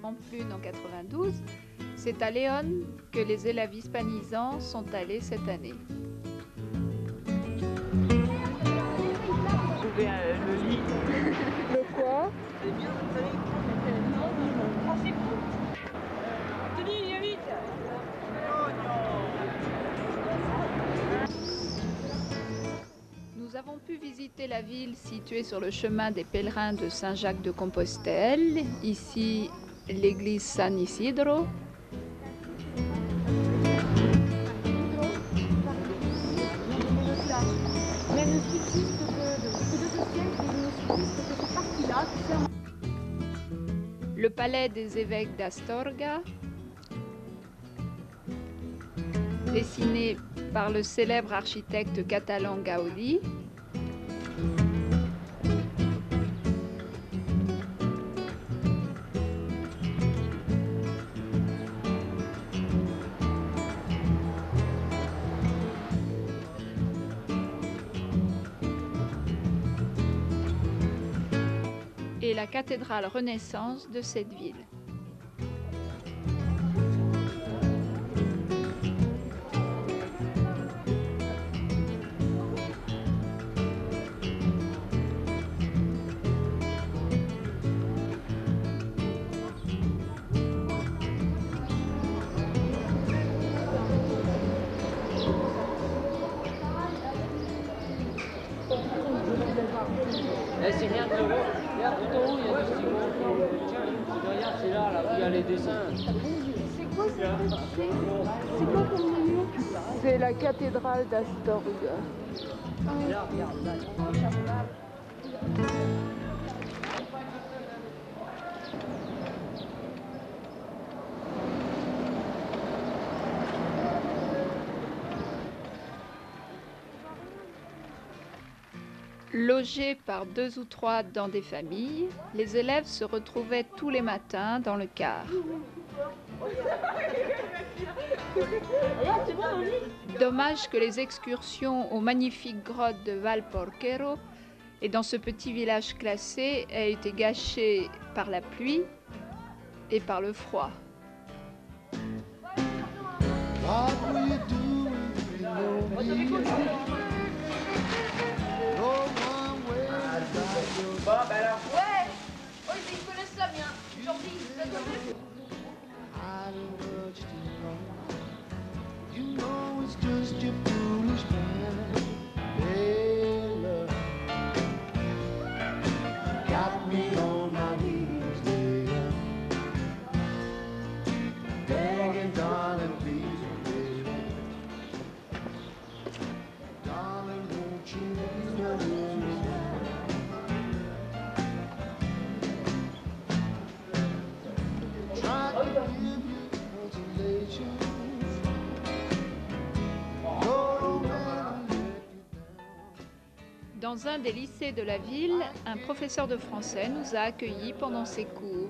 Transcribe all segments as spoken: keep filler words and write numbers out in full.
Pampelune en quatre-vingt-douze, c'est à Léon que les élèves hispanisants sont allés cette année. Vous trouvez euh, le lit. Le quoi? C'est bien, vous savez. Non, non, non. Oh, c'est cool. Anthony, viens vite. Nous avons pu visiter la ville située sur le chemin des pèlerins de Saint-Jacques-de-Compostelle, ici l'église San Isidro. Le palais des évêques d'Astorga, dessiné par le célèbre architecte catalan Gaudí. Et la cathédrale Renaissance de cette ville. Eh, c'est rien de l'euro. Regarde, tout en haut, il y a des stylos. Tiens, regarde, c'est là, là où il y a les dessins. C'est quoi ça? C'est quoi comme menu? C'est la cathédrale d'Astorga. Là, regarde, là. Logés par deux ou trois dans des familles, les élèves se retrouvaient tous les matins dans le car. Dommage que les excursions aux magnifiques grottes de Valporquero et dans ce petit village classé aient été gâchées par la pluie et par le froid. Bon, ben alors. Ouais. Oh, ils connaissent ça bien. Jordi, ça doit être... Dans un des lycées de la ville, un professeur de français nous a accueillis pendant ses cours.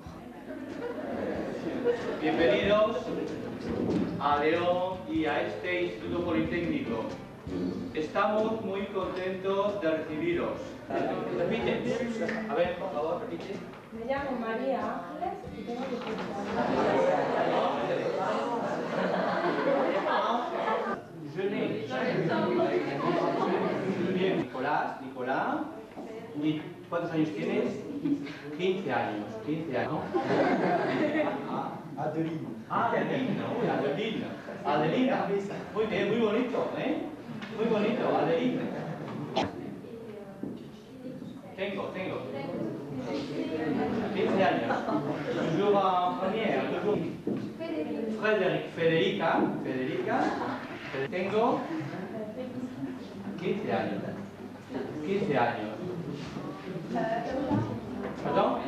Bienvenidos a León y a este Instituto Politécnico. Estamos muy contentos de recibiros. Repite. A ver, por favor, repite. Me llamo María Ángeles y tengo Bien, Nicolás, Nicolás. ¿Cuántos años tienes? quince años, quince años. Adeline. Ah, Adelina, uy, Adelina. Adelina. Muy bien, muy bonito, ¿eh? Muy bonito, Adelina. Tengo, tengo. quince años. Toujours en première, toujours. Frédéric, Federica, Federica. Tengo quince años. quince años. ¿Perdón?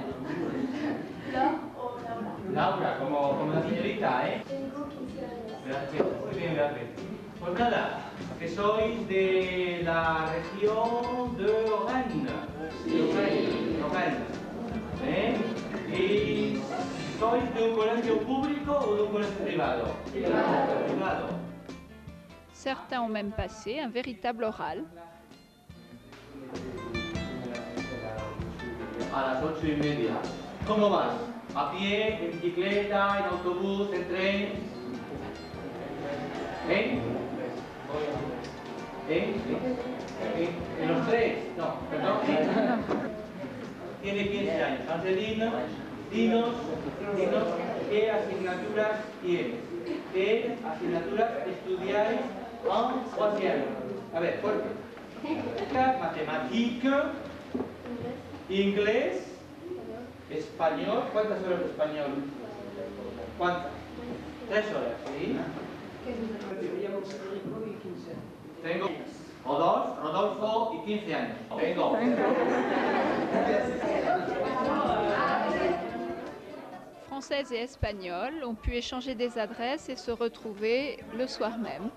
Laura, como, como la señorita, ¿eh? Gracias, muy bien, gracias. Pues nada, que sois de la región de Rennes, de Rennes, Rennes, ¿eh? ¿Y sois de un colegio público o de un colegio privado? Privado. Privado. Certains ont même passé un véritable oral. A las ocho y media. ¿Cómo vas? A pie, en bicicleta, en autobús, en tren. ¿En? ¿En? ¿En? ¿En los tres? No, perdón. Tiene quince años. Angelina, dinos, dinos qué asignaturas tienes. ¿Qué asignaturas estudiáis en troisième? A ver, fuerte. Matemática, inglés, español. ¿Cuántas horas de español? ¿Cuántas? Tres horas, ¿sí? Tengo Rodolfo, Rodolfo y quince años. Tengo. Françaises et Espagnols ont pu échanger des adresses et se retrouver le soir même.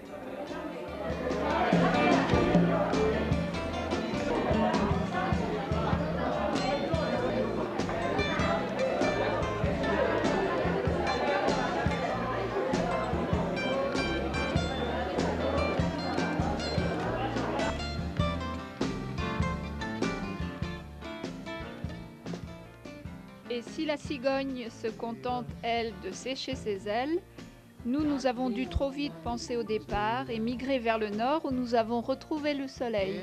Et si la cigogne se contente, elle, de sécher ses ailes, nous, nous avons dû trop vite penser au départ et migrer vers le nord où nous avons retrouvé le soleil.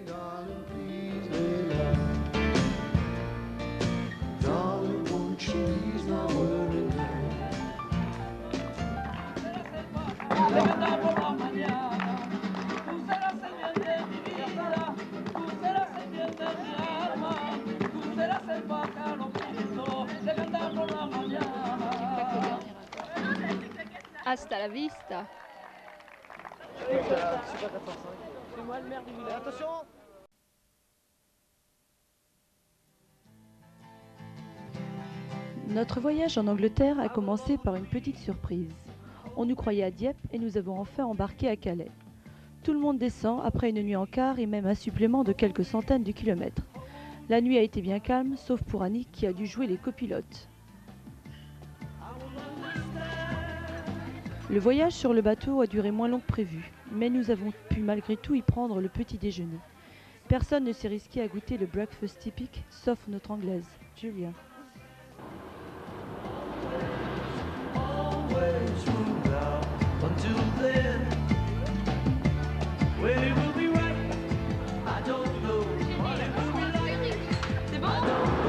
Hasta la vista. C'est moi le maire du village. Attention! Notre voyage en Angleterre a commencé par une petite surprise. On nous croyait à Dieppe et nous avons enfin embarqué à Calais. Tout le monde descend après une nuit en car et même un supplément de quelques centaines de kilomètres. La nuit a été bien calme, sauf pour Annick qui a dû jouer les copilotes. Le voyage sur le bateau a duré moins long que prévu, mais nous avons pu malgré tout y prendre le petit déjeuner. Personne ne s'est risqué à goûter le breakfast typique, sauf notre Anglaise, Julia. C'est bon?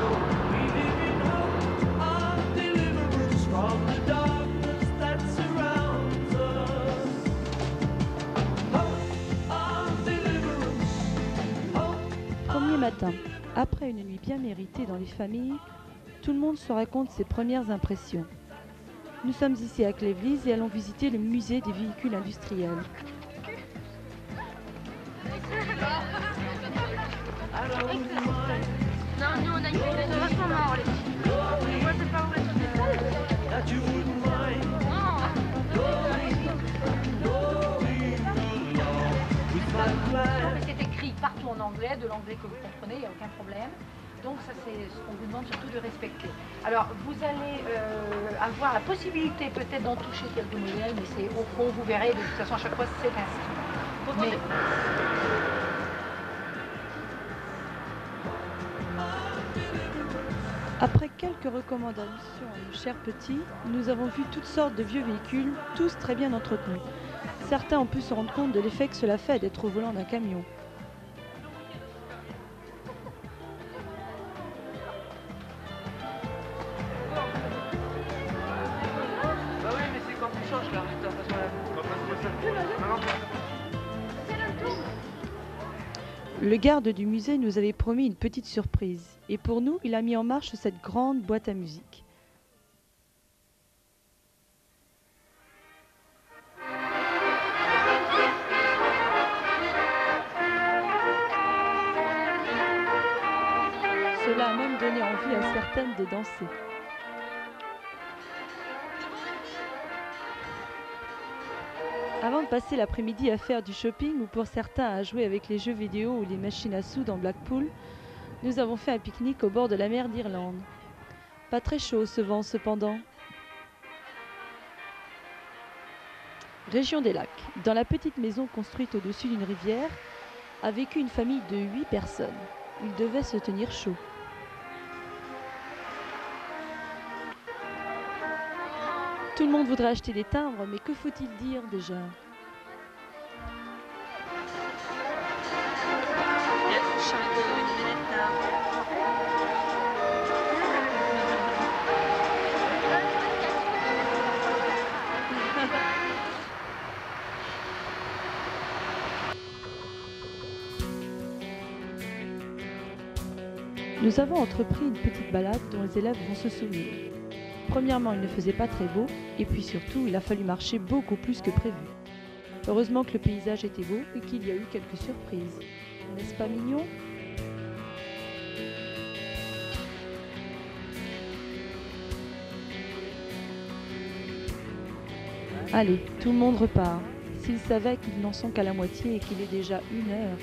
Premier matin, après une nuit bien méritée dans les familles, tout le monde se raconte ses premières impressions. Nous sommes ici à Cleveland et allons visiter le musée des véhicules industriels. Non, nous on a une maison vachement marrant les filles. Moi c'est pas où être Non. C'est écrit partout en anglais, de l'anglais que vous comprenez, il n'y a aucun problème. Donc ça c'est ce qu'on vous demande surtout de respecter. Alors vous allez euh, avoir la possibilité peut-être d'en toucher quelques modèles, mais c'est au fond, vous verrez, de toute façon à chaque fois c'est ainsi. Mais... Après quelques recommandations à nos chers petits, nous avons vu toutes sortes de vieux véhicules, tous très bien entretenus. Certains ont pu se rendre compte de l'effet que cela fait d'être au volant d'un camion. Bah oui, mais c'est quand tu changes là, putain, parce que Le garde du musée nous avait promis une petite surprise, et pour nous, il a mis en marche cette grande boîte à musique. Cela a même donné envie à certaines de danser. Avant de passer l'après-midi à faire du shopping ou pour certains à jouer avec les jeux vidéo ou les machines à sous dans Blackpool, nous avons fait un pique-nique au bord de la mer d'Irlande. Pas très chaud ce vent cependant. Région des lacs. Dans la petite maison construite au-dessus d'une rivière, a vécu une famille de huit personnes. Ils devaient se tenir chaud. Tout le monde voudrait acheter des timbres, mais que faut-il dire déjà? Nous avons entrepris une petite balade dont les élèves vont se souvenir. Premièrement, il ne faisait pas très beau, et puis surtout, il a fallu marcher beaucoup plus que prévu. Heureusement que le paysage était beau et qu'il y a eu quelques surprises. N'est-ce pas mignon? Allez, tout le monde repart. S'ils savaient qu'ils n'en sont qu'à la moitié et qu'il est déjà une heure.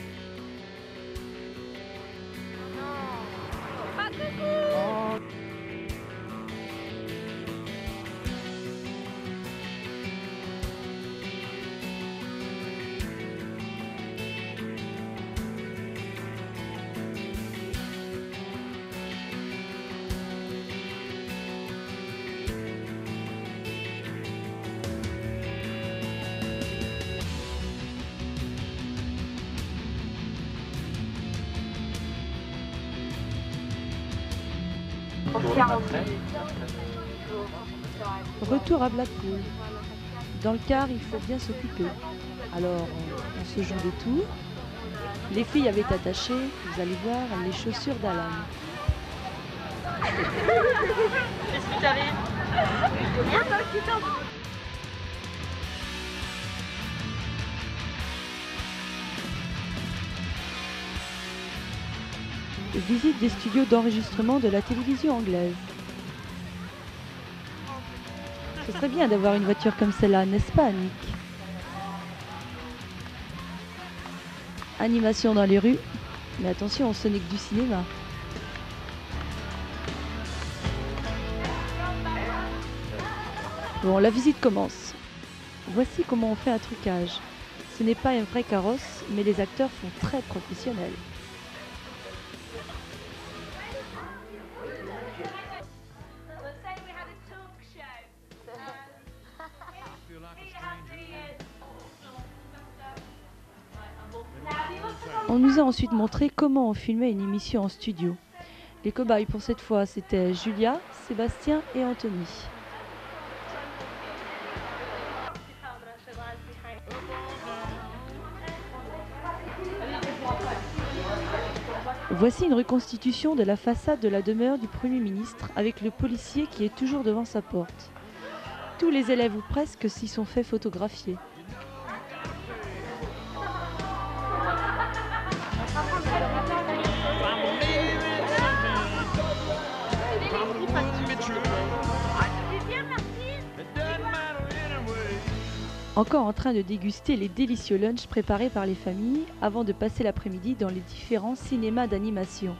Retour à Blackpool. Dans le car, il faut bien s'occuper. Alors, on, on se joue des tours. Les filles avaient attaché, vous allez voir, les chaussures d'Alan. Qu'est-ce qui t'arrive? Rien, toi qui t'en... Visite des studios d'enregistrement de la télévision anglaise. Ce serait bien d'avoir une voiture comme celle-là, n'est-ce pas, Annick? Animation dans les rues. Mais attention, ce n'est que du cinéma. Bon, la visite commence. Voici comment on fait un trucage. Ce n'est pas un vrai carrosse, mais les acteurs sont très professionnels. On nous a ensuite montré comment on filmait une émission en studio. Les cobayes pour cette fois, c'était Julia, Sébastien et Anthony. Voici une reconstitution de la façade de la demeure du Premier ministre avec le policier qui est toujours devant sa porte. Tous les élèves ou presque s'y sont fait photographier. Encore en train de déguster les délicieux lunchs préparés par les familles avant de passer l'après-midi dans les différents cinémas d'animation.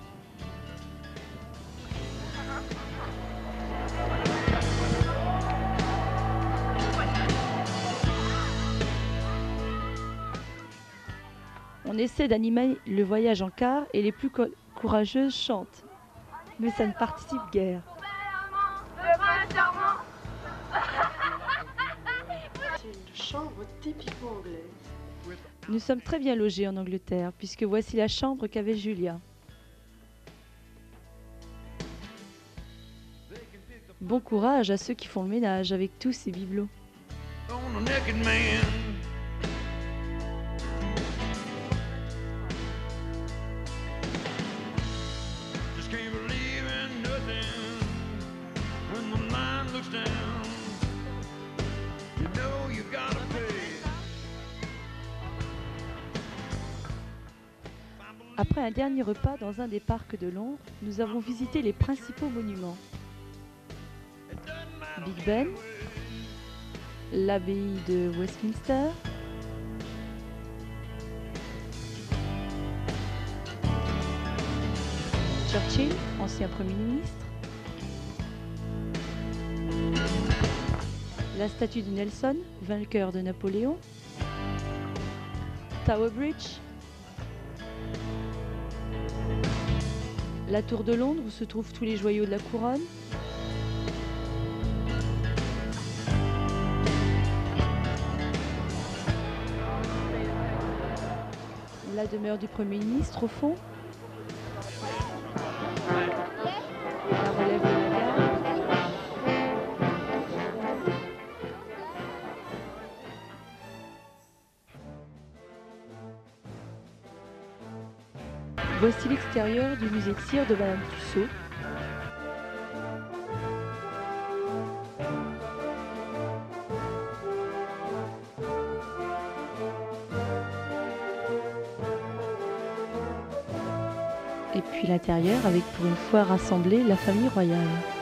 On essaie d'animer le voyage en car et les plus co- courageuses chantent. Mais ça ne participe guère. C'est une chambre typiquement anglaise. Nous sommes très bien logés en Angleterre, puisque voici la chambre qu'avait Julia. Bon courage à ceux qui font le ménage avec tous ces bibelots. Après un dernier repas dans un des parcs de Londres, nous avons visité les principaux monuments. Big Ben, l'abbaye de Westminster, Churchill, ancien Premier ministre, la statue de Nelson, vainqueur de Napoléon, Tower Bridge, la tour de Londres où se trouvent tous les joyaux de la couronne, La demeure du Premier ministre au fond. La relève de la gare. Voici l'extérieur du musée de cire de Madame Tussaud. Et puis l'intérieur avec pour une fois rassemblée la famille royale.